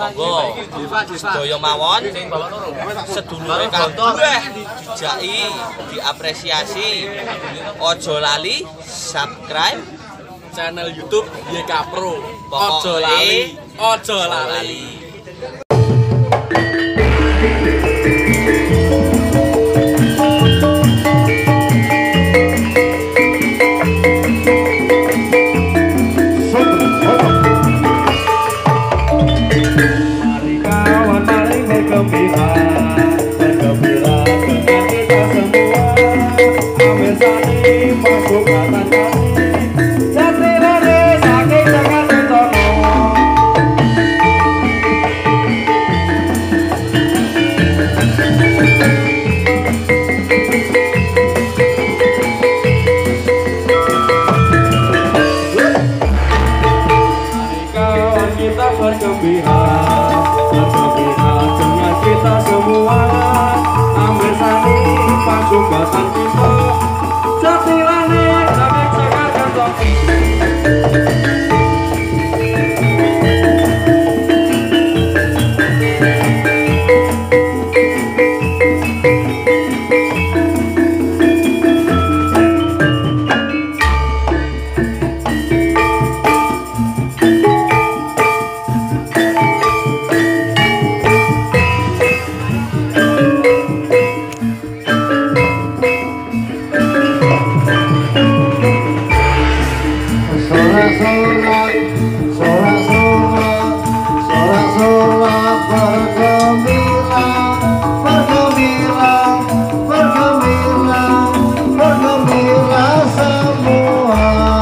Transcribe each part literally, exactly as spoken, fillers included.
monggo sedaya mawon sedulure kabeh dijaki diapresiasi aja lali subscribe channel YouTube Y K Pro. Pokoknya Ojo lali, ojo lali. Mari kawan mari bergembira, bergembira dengan kita semua. Ambil sani masuk kata kami, jati lari sakit jangan mentono. Mari kawan kita bergembira, bergembira dengan kita semua. Ambil sani pasukan kita, jati lani sakit jangan mentono. Sorak-sorak, sorak-sorak, sorak-sorak bergembira, bergembira, bergembira, bergembira semua.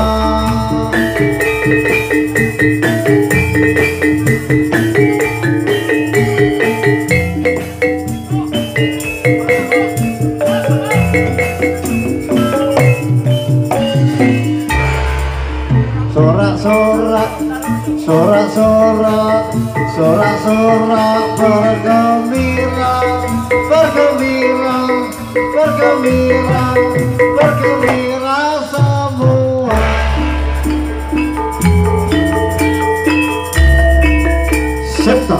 Sorak-sorak, sorak-sorak, sorak-sorak bergembira, bergembira, bergembira, bergembira semua. Septa.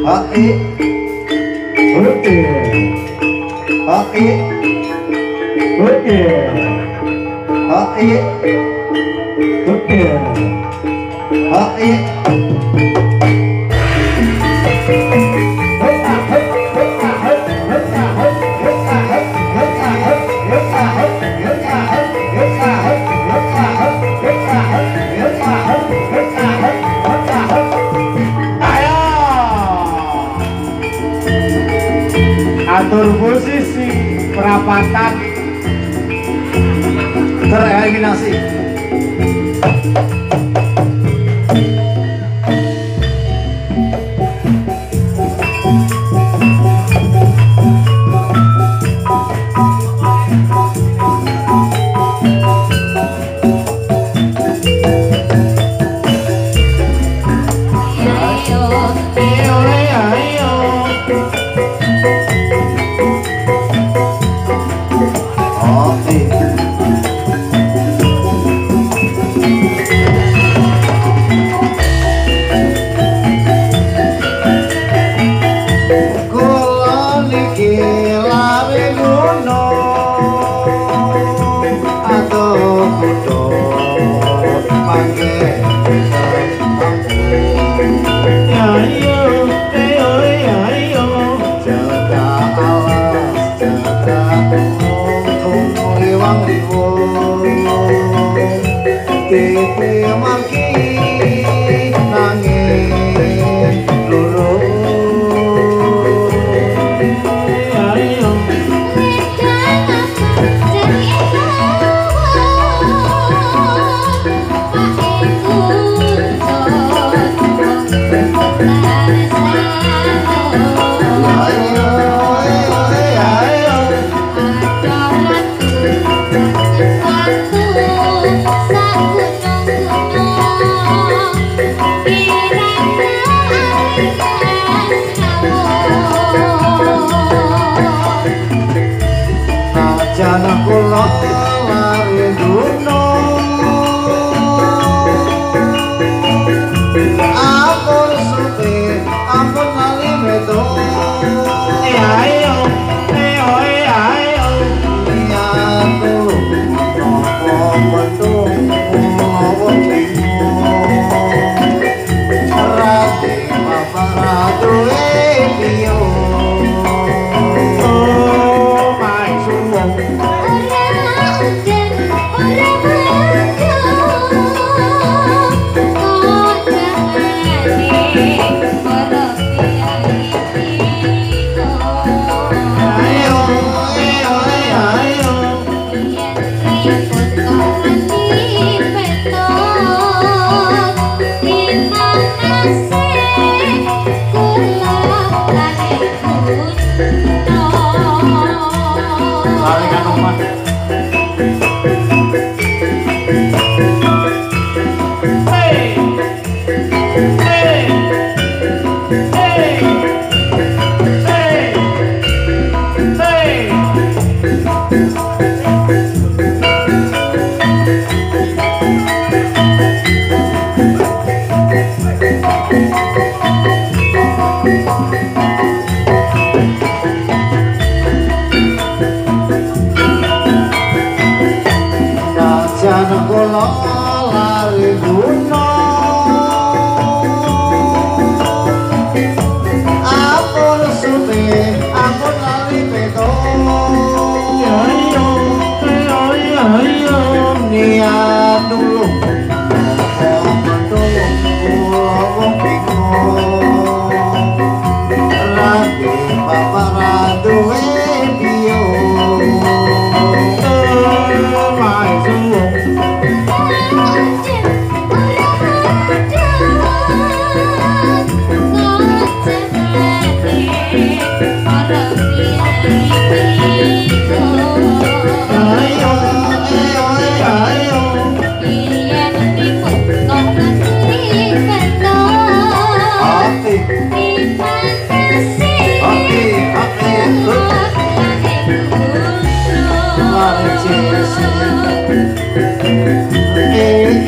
Hai Oke Hai Oke Hai Oke Hai atur posisi perapatan tereliminasi.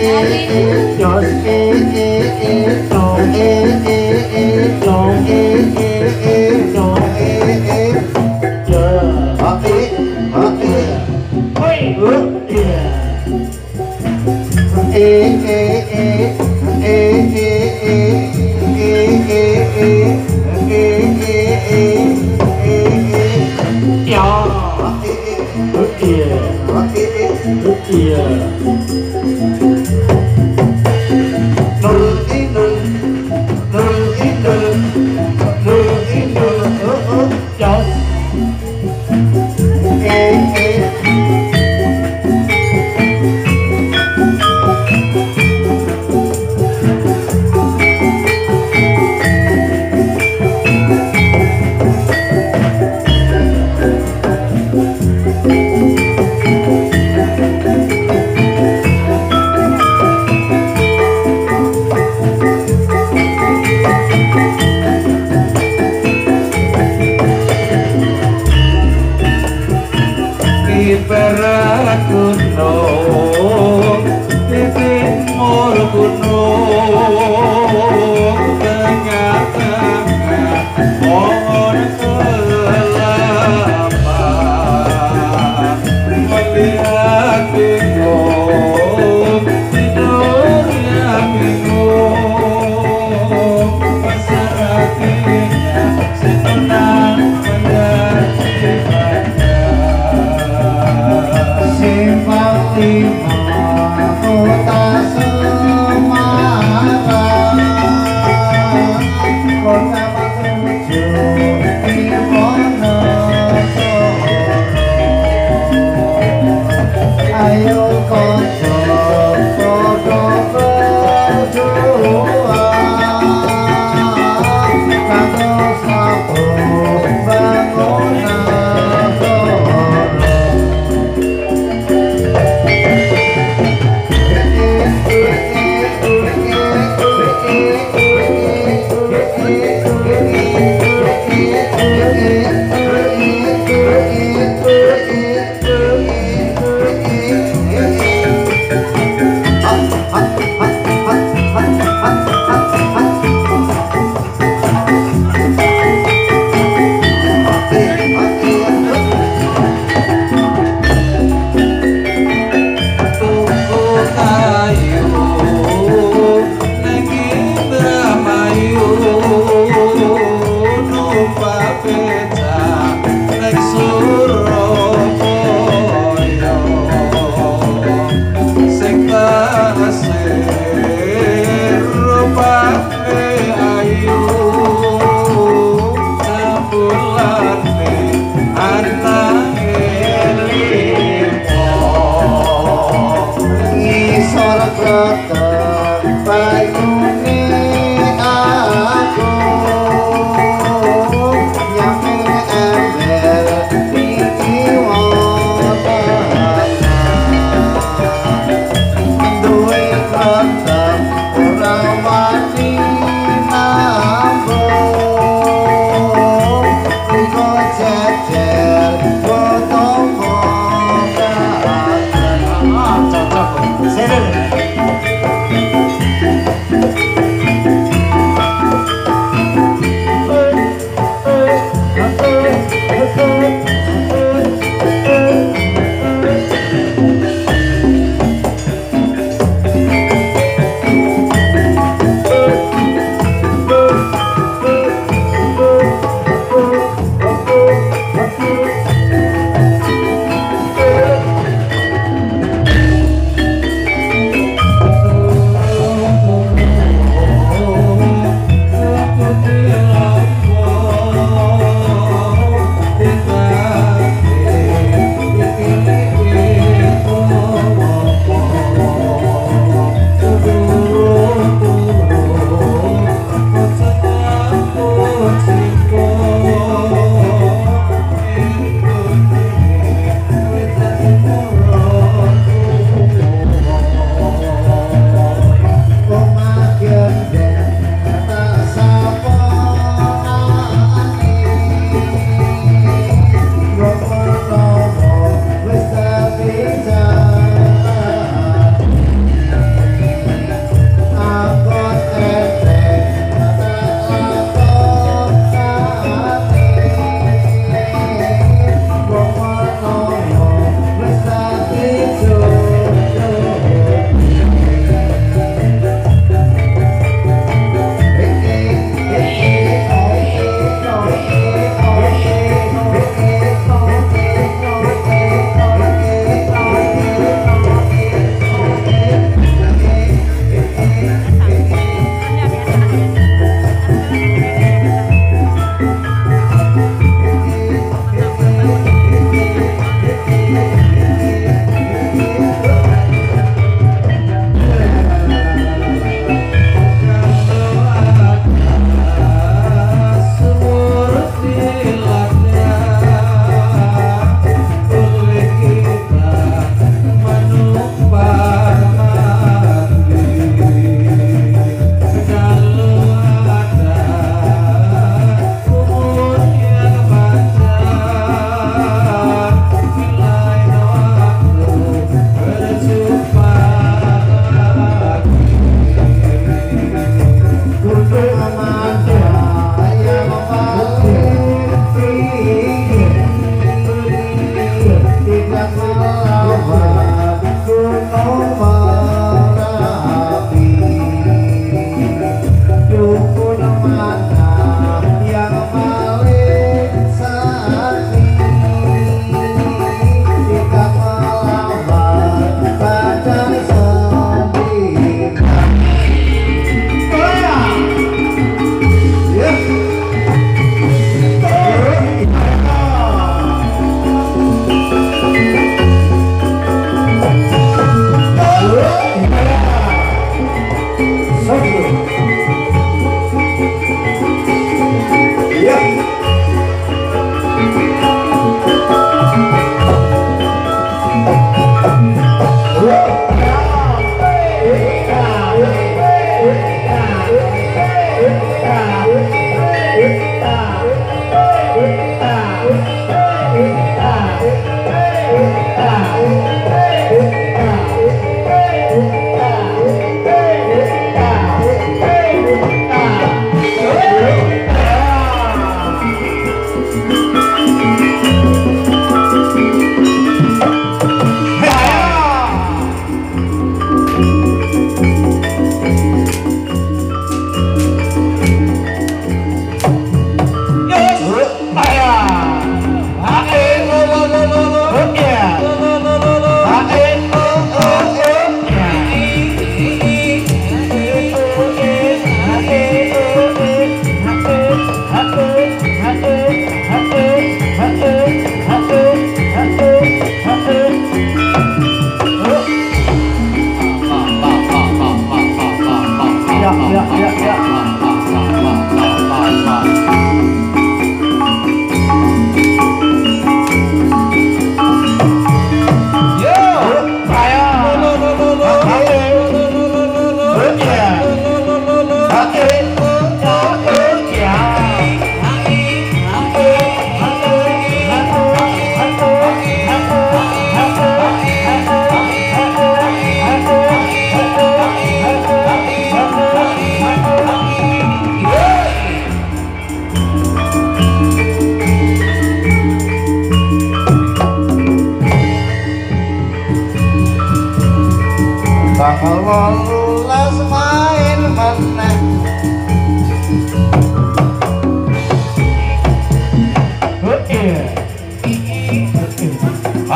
eh eh eh eh eh eh eh eh eh Thank you.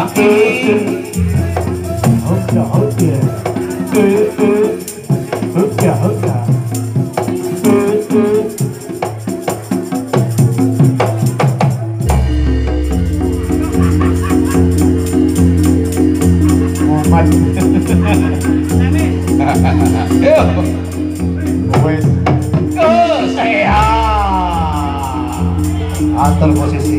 Oke. Oke, oke. Oke, oke, oke. Wes. Atur posisi.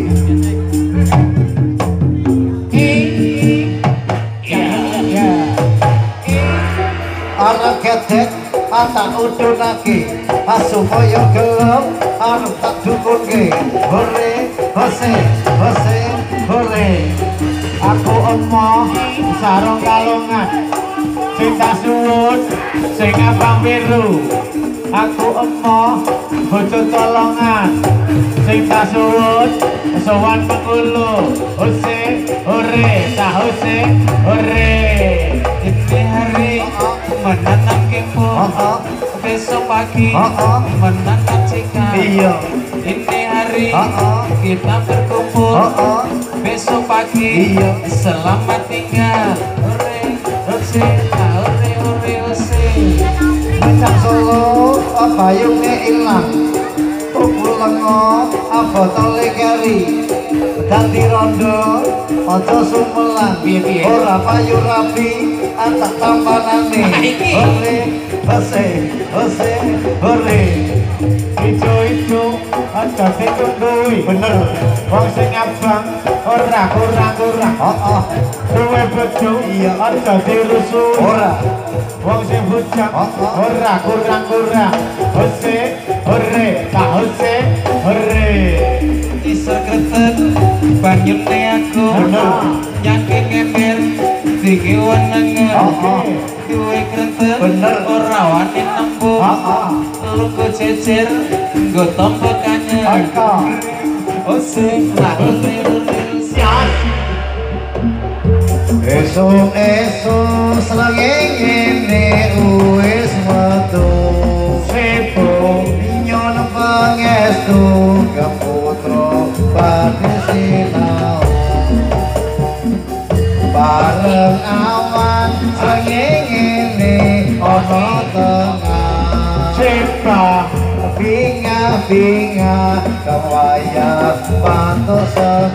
Arep gedek tak udunake supaya gelem arep tak dukunke. Hore, hose, hose, hore. Aku emoh sarung kalongan sing tak suwun sing abang biru. Aku emoh bojo tolongan sing tak suwun sowan Bengkulu. Hose, hore, tak hose, hore. Ini hari menanam kempo, besok pagi menanam cikal. Iya. Ini hari Oh, oh. kita berkumpul, Oh, oh. besok pagi Iya. selamat tinggal. Hore, hose, hore, hore, hose. Mencak Solo payungnya ilang, pukul lengo botole keri. Dadi rondo ojo sumelang, ora payu rapi tak tampanane. Hore, hose, hose, hore. Ijo-ijo aja ditungguhi, bener. Wong sing abang ora kurang-kurang. Oh, oh. Duwe bojo Iya. aja dirusui. Ora. Wong sing bujang Oh, oh. ora kurang-kurang. Hose, hore, tak hose, hore. Isor kretek banyune aku nyangking ember diki wenenge. Oh, oh. Duwe kretek Bener. ora wani nembung. Oh, oh. Luku jejer nggo tompo kanyang. Aka. Ose lah Esuk-esuk srengenge wis metu Sepo nyon pangestu kaputra badhe sinau bareng awan srengenge ana tengah Sepa binga-binga kawaya pantos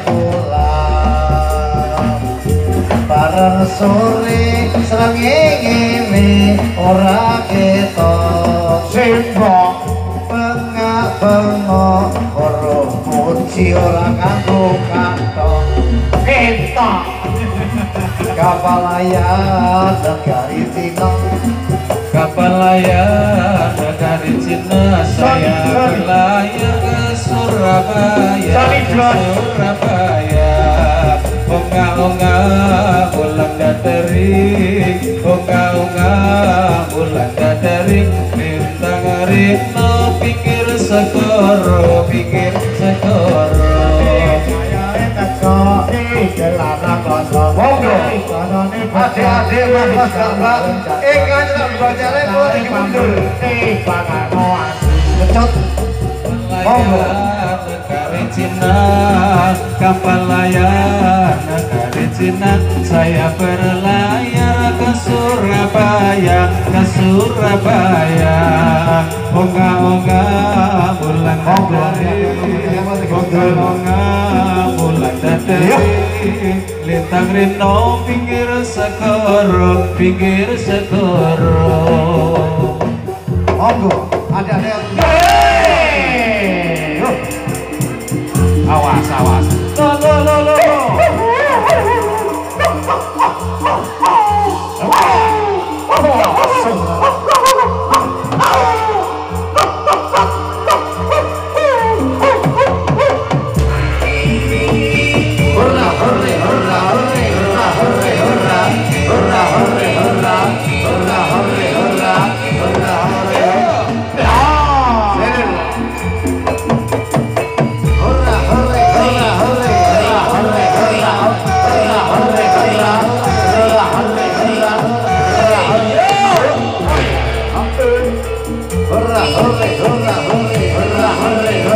sekolah bareng sore srengenge ora ketok Sepa bengak-bengok ora kunci ora kanggo kantong Ketok kapal layar negari Cina kapal layar negari Cina. Saya berlayar ke Surabaya, Sorry, ke John. Surabaya. Onga-onga bulan datering, onga-onga bulan datering. Bintang rino pikir segoro, pikir segoro. adik-adik mas bapak ingkang sedang bacane kula iki mundur kecot Layar negari Cina, kapal layar negari Cina. Saya berlayar ke Surabaya, ke Surabaya. Onga-onga bulan datang, onga-onga bulan datang. Lintang rino pinggir segoro, pinggir segoro. monggo adik-adik Awas, awas. Lo, lo, lo, lo, lo.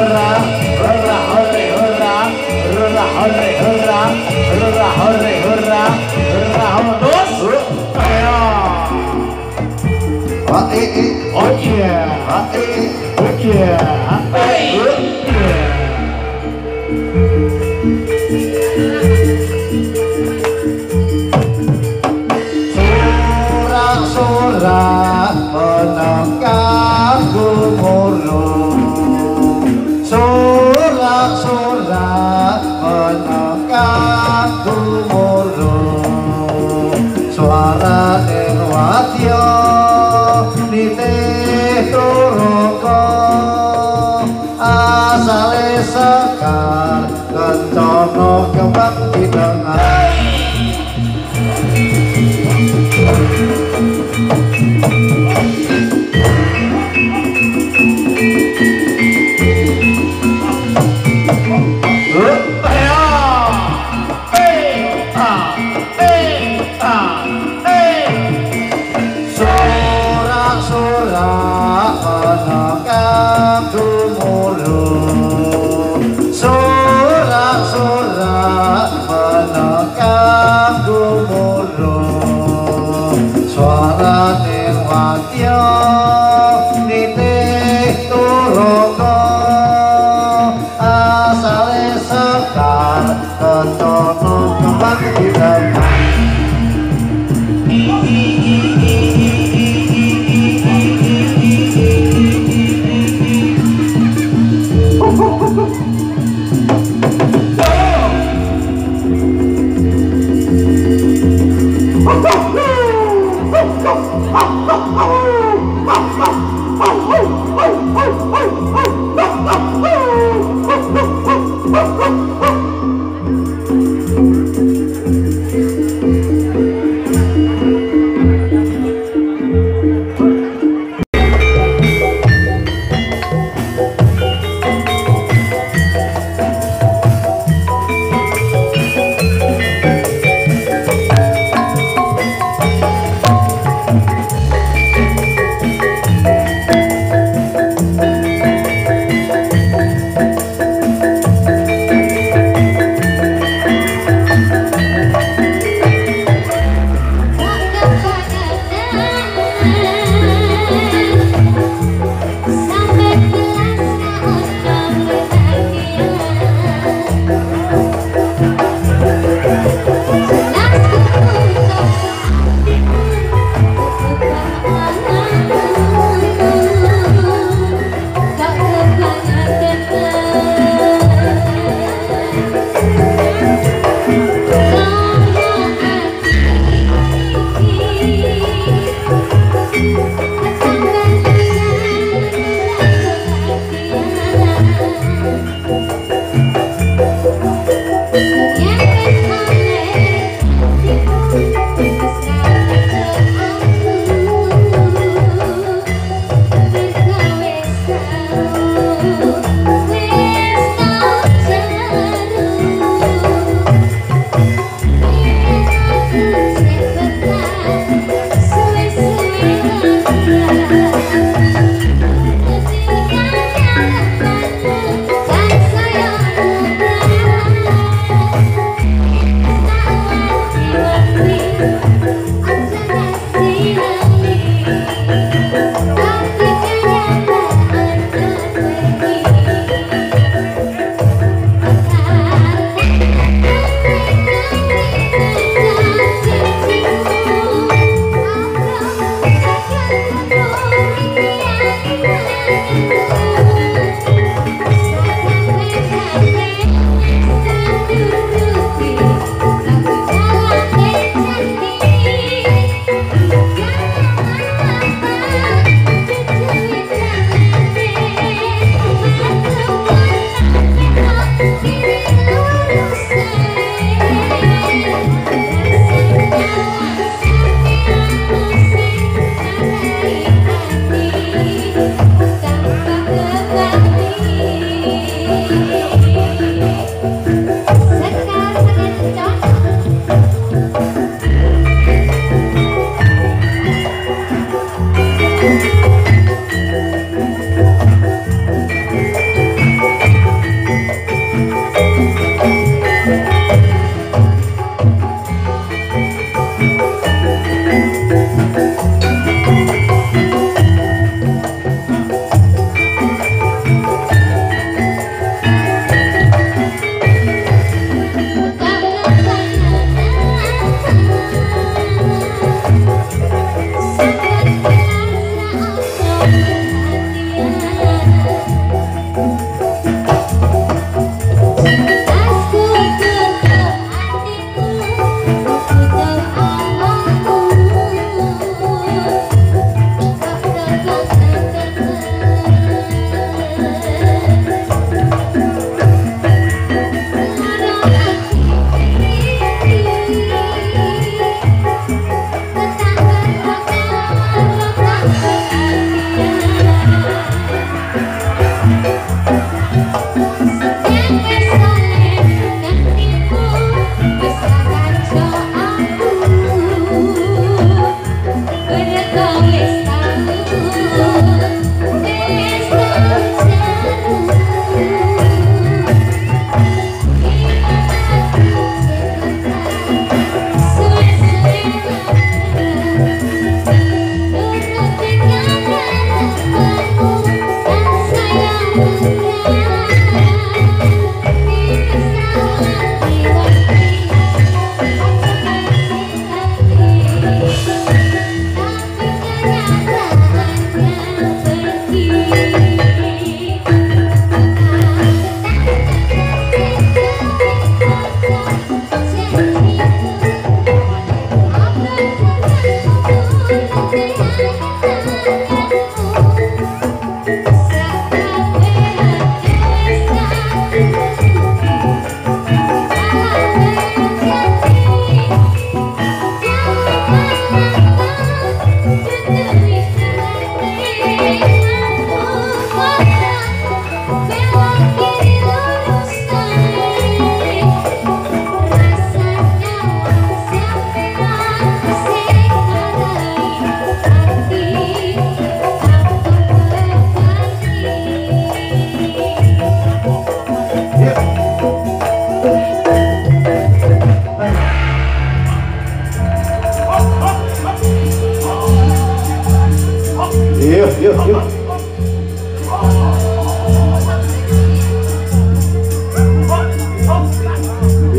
Hurra, hurra, hurra, hurra, hurra, hurra, hurra, hurra, Sorak menangkan gumulung, sorak-sorak menangkan gumulung, suara wadya nitih turoko asale sekar kencana kembang didengar.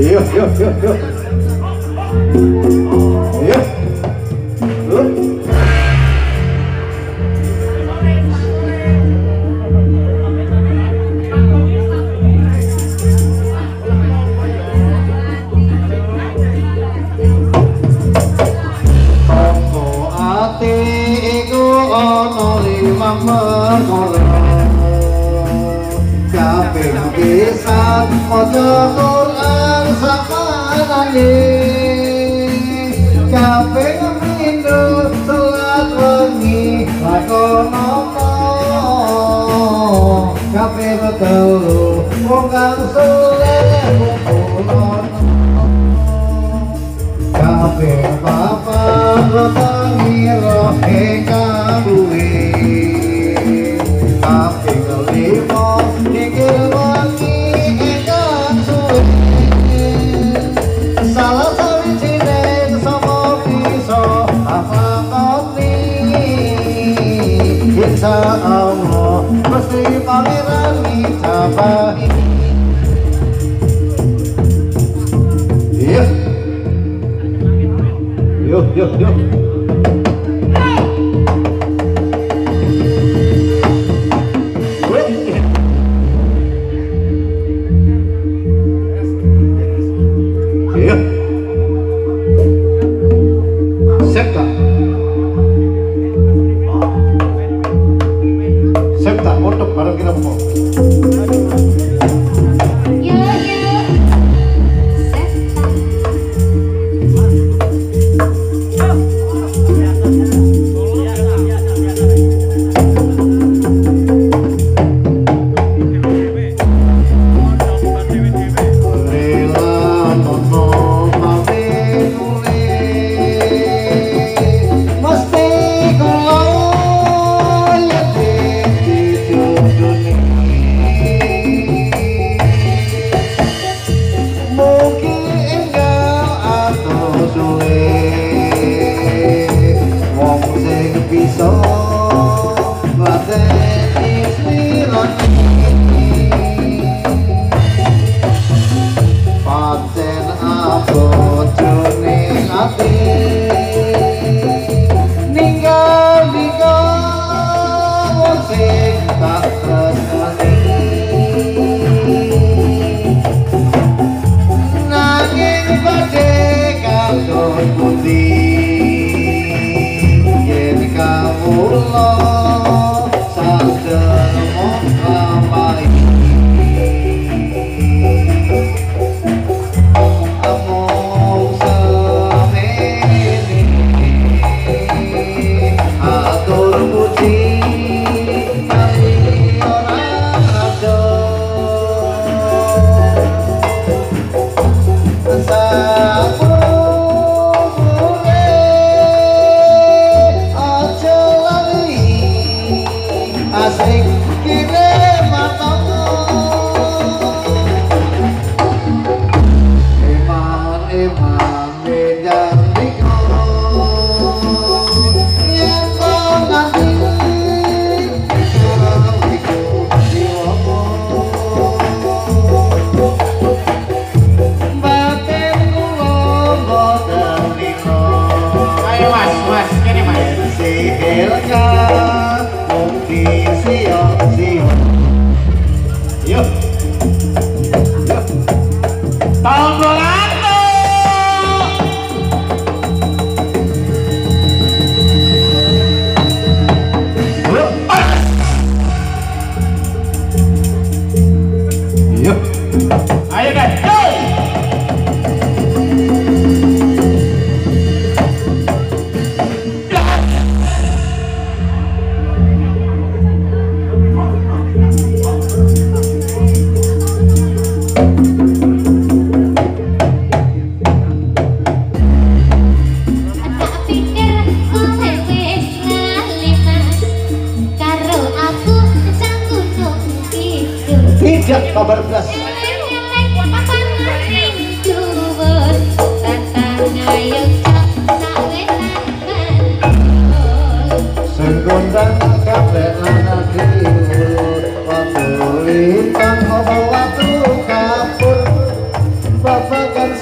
Yuk, yuk, yuk, yuk. Yuk. Yuk. Bisa maca Quran sapanane kaping pindho salat wengi lakonono kaping telu wong kang saleh kumpulan kaping papat tangira ingkang duwe kaping lima niki salah sawijining sapa bisa apakoni insya Allah mesti pangeran ngijabahi iya yuk yuk yuk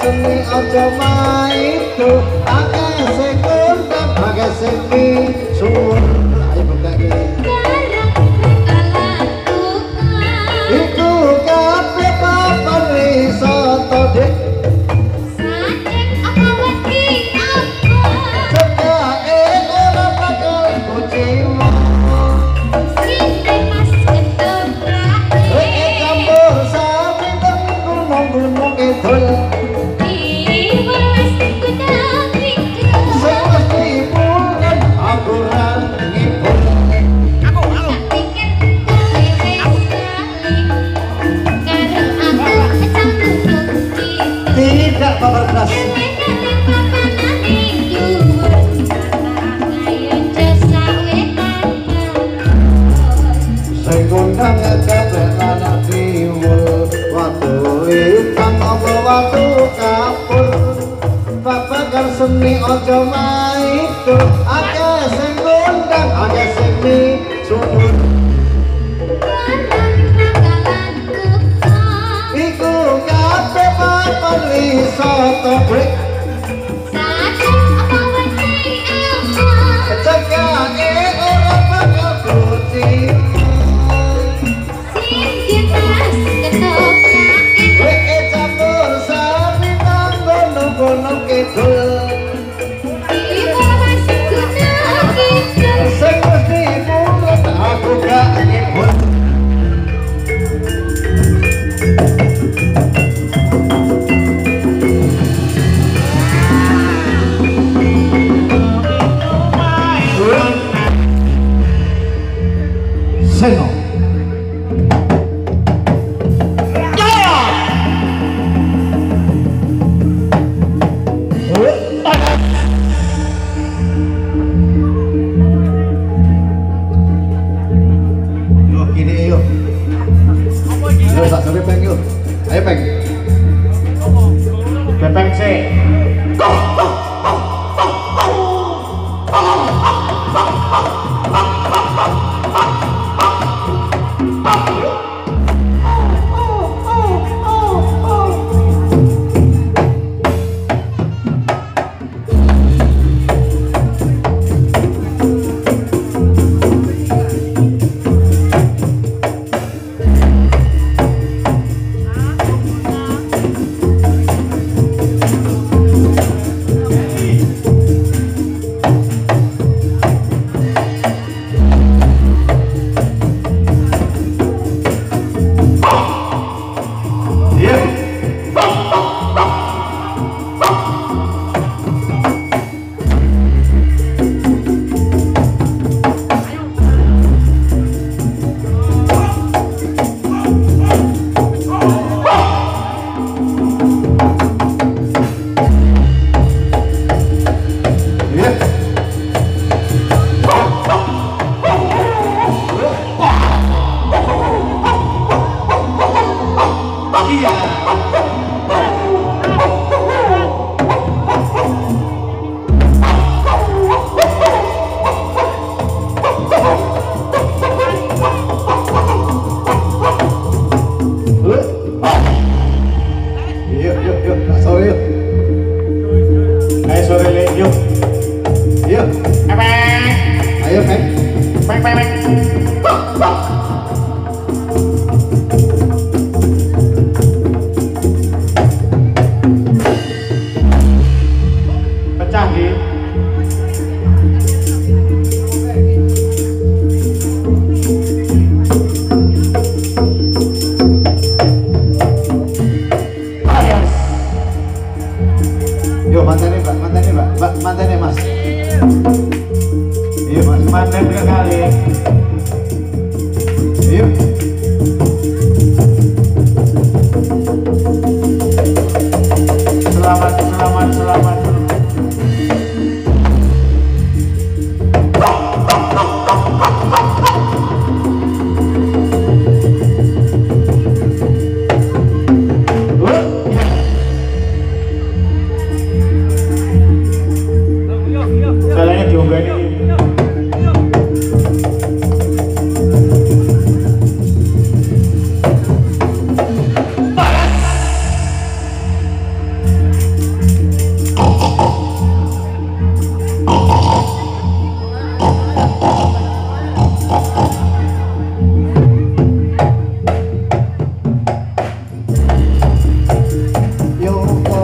seni aja maido akeh sing kondang akeh sing misuwun ayo bengkake iku kabeh papan wisata dik tidak babar beras sing kondang kabeh anak diwul watu ikan apa watu kapur babagan seni aja maido akeh sing kondang akeh sing misuwun iku kabeh papan wisata brek cekake ora bakal putih wek campur sari nang gono-gono kidul sing mesti mulut aku gak nyebut Seno ayo peng bepeng sih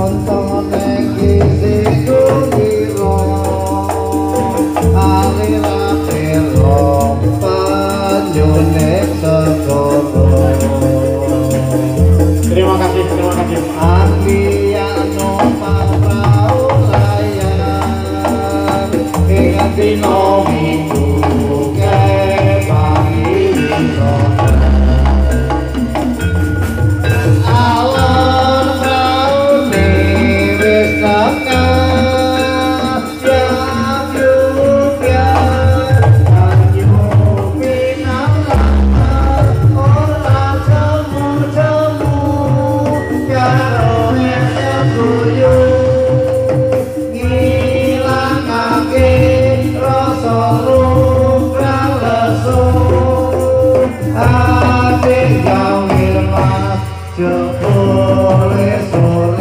koncone gizi kukiro alirate rong penyune segoro. Terima kasih, terima kasih. Andiano papraulayan ingat dino minggu ke pangilo awan rauni wis tekan yang juga anyu pinangan ora jemu-jemu karo guyu ngilangake rasa lumrah lesu ati gawe mas jebule sore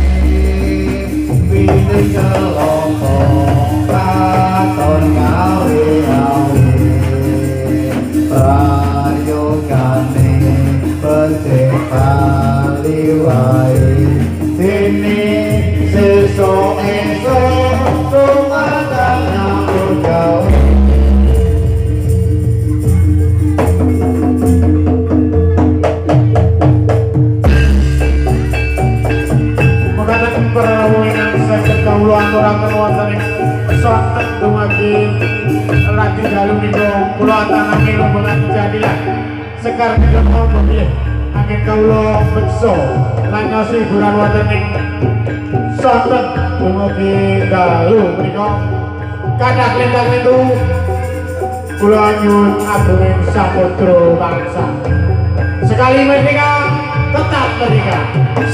wini kelompo katon gawe gawe prayogane becik kali wae dene sesuk esuk tumakan nyambut gawe. Mengatakan perwujudan saged kawula aturaken wonten ing sonten dumagi Rati Dalu niku kula atanake rombongan jadilah sekar ketemu pilih angin kawula beksa lan nyasi hiburan wonten ing sonten dumagi Dalu menika kathah lintang-lintu kula nyuwun agung samudra bangsa sekali menika tetap menika